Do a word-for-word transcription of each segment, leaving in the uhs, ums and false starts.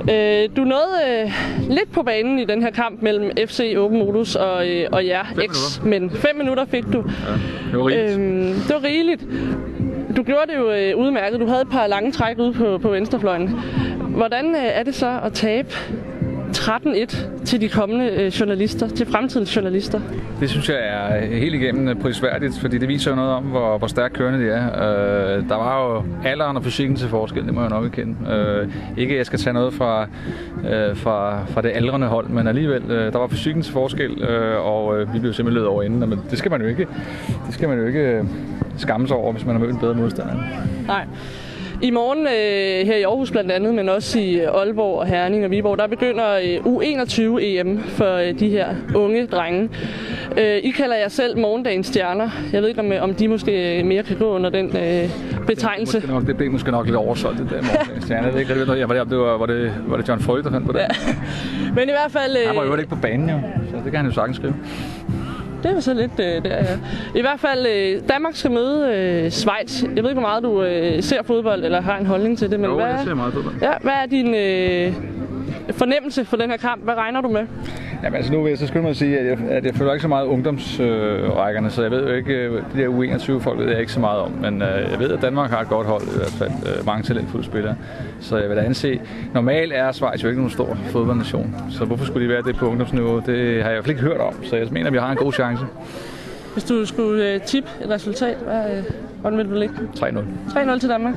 Øh, du nåede øh, lidt på banen i den her kamp mellem F C Open Modus og, øh, og jer, X, men fem minutter fik du. Ja, det var rigeligt. Øh, det var rigeligt. Du gjorde det jo øh, udmærket. Du havde et par lange træk ude på, på venstrefløjen. Hvordan øh, er det så at tabe tretten et til de kommende øh, journalister, til fremtidens journalister? Det synes jeg er helt igennem prisværdigt, fordi det viser jo noget om, hvor, hvor stærkt kørende de er. Øh, der var jo alderen og fysikken til forskel, det må jeg nok erkende. Øh, ikke at jeg skal tage noget fra, øh, fra, fra det aldrende hold, men alligevel, øh, der var fysikken til forskel, øh, og øh, vi blev simpelthen løbet over inden. Men det skal man jo ikke, det skal man jo ikke øh, skamme sig over, hvis man har mødt en bedre modstander. Nej. I morgen øh, her i Aarhus blandt andet, men også i Aalborg og Herning og Viborg, der begynder øh, U enogtyve E M for øh, de her unge drenge. Øh, I kalder jer selv morgendagens stjerner. Jeg ved ikke, om, om de måske mere kan gå under den øh, betegnelse. Det, nok, det blev måske nok lidt oversolgt, det der morgendagens stjerner. Jeg ved ikke, hvad det var. Det var, var, det, var det John Frøy, der fandt på det? Ja. Men i hvert fald... Øh, han var jo ikke på banen, jo. Så det kan han jo sagtens skrive. Det var så lidt øh, der, ja. I hvert fald, øh, Danmark skal møde øh, Schweiz. Jeg ved ikke, hvor meget du øh, ser fodbold, eller har en holdning til det, men jo, hvad, jeg ser meget fodbold. Ja, hvad er din øh, fornemmelse for den her kamp? Hvad regner du med? Jamen altså nu vil jeg så skynde mig at sige, at jeg, at jeg følger ikke så meget ungdomsrækkerne, øh, så jeg ved jo ikke, de der U enogtyve folk ved jeg ikke så meget om, men øh, jeg ved, at Danmark har et godt hold, i hvert fald øh, mange talentfulde spillere, så jeg vil da anse, normalt er Schweiz jo ikke nogen stor fodboldnation, så hvorfor skulle de være det på ungdomsniveau, det har jeg i hvert fald ikke hørt om, så jeg mener, at vi har en god chance. Hvis du skulle øh, tippe et resultat, hvad, øh, hvordan vil du ligge? tre nul. tre nul til Danmark?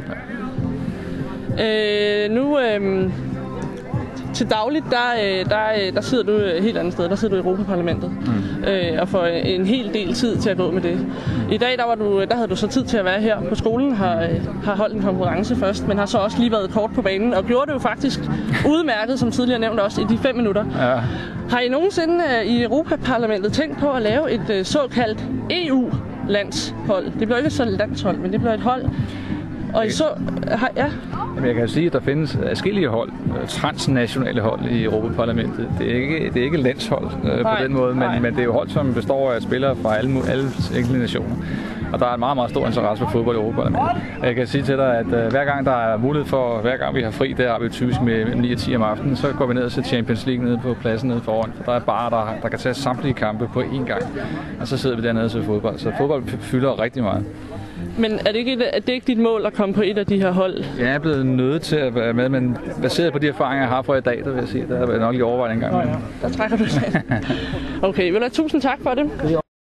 Ja. Øh, nu... Øh, Til dagligt, der, der, der sidder du et helt andet sted. Der sidder du i Europaparlamentet mm. øh, og får en hel del tid til at gå med det. I dag, der, var du, der havde du så tid til at være her på skolen, har, har holdt en konkurrence først, men har så også lige været kort på banen og gjorde det jo faktisk udmærket, som tidligere nævnt også, i de fem minutter. Ja. Har I nogensinde i Europaparlamentet tænkt på at lave et såkaldt E U-landshold? Det bliver ikke så et landshold, men det bliver et hold. Og I så... Har, ja. Jamen, jeg kan sige, at der findes adskillige hold, transnationale hold i Europaparlamentet. Det er ikke, det er ikke landshold øh, på den måde, men, men det er jo hold, som består af spillere fra alle, alle enkelte nationer. Og der er en meget, meget stor interesse for fodbold i Europaparlamentet. Jeg kan sige til dig, at øh, hver gang der er mulighed for, hver gang vi har fri, der har vi typisk med ni og ti om aftenen, så går vi ned og ser Champions League nede på pladsen nede foran. For der er bare, der, der kan tage samtlige kampe på én gang. Og så sidder vi dernede og ser fodbold. Så fodbold fylder rigtig meget. Men er det, ikke, er det ikke dit mål at komme på et af de her hold? Jeg er blevet nødt til at være med, men baseret på de erfaringer, jeg har fra i dag, der vil jeg sige, der har jeg nok lige overvejet en gang. Nå ja, der trækker du sig. Okay, vel, tusind tak for det.